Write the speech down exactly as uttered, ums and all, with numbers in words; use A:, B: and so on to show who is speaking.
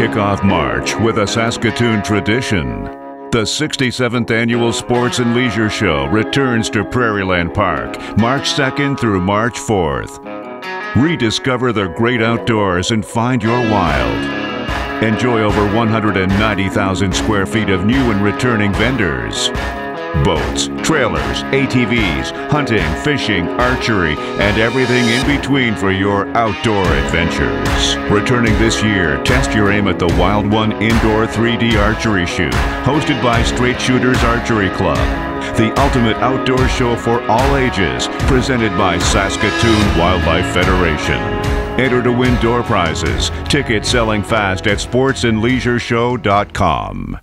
A: Kick off March with a Saskatoon tradition. The sixty-seventh Annual Sports and Leisure Show returns to Prairieland Park, March second through March fourth. Rediscover the great outdoors and find your wild. Enjoy over one hundred ninety thousand square feet of new and returning vendors. Boats, trailers, A T Vs, hunting, fishing, archery, and everything in between for your outdoor adventures. Returning this year, test your aim at the Wild One Indoor three D Archery Shoot, hosted by Straight Shooters Archery Club. The ultimate outdoor show for all ages, presented by Saskatoon Wildlife Federation. Enter to win door prizes. Tickets selling fast at sports and leisure show dot com.